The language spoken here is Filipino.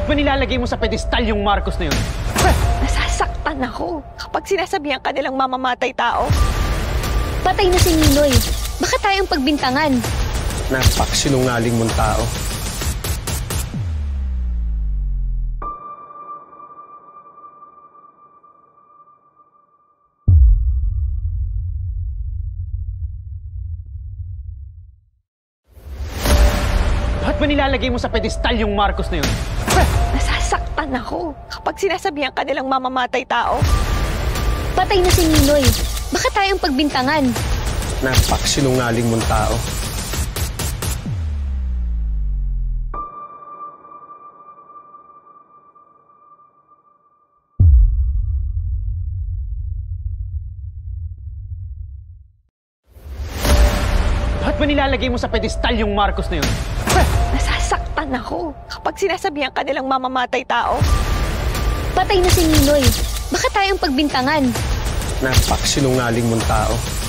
ba nilalagay mo sa pedestal yung Marcos na yun? Nasasaktan ako kapag sinasabihan ka nilang mamamatay tao. Patay na si Ninoy. Baka tayong pagbintangan. Napakasinungaling mong tao. Ba't ba nilalagay mo sa pedestal yung Marcos na yun? Nasasaktan ako kapag sinasabihan ka nilang mamamatay tao. Patay na si Ninoy. Baka tayong pagbintangan. Napakasinungaling mong tao. Ba't ba nilalagay mo sa pedestal yung Marcos na yun? Nasasaktan ako kapag sinasabihan ka nilang mamamatay tao. Patay na si Ninoy. Baka tayong pagbintangan. Napakasinungaling mong tao.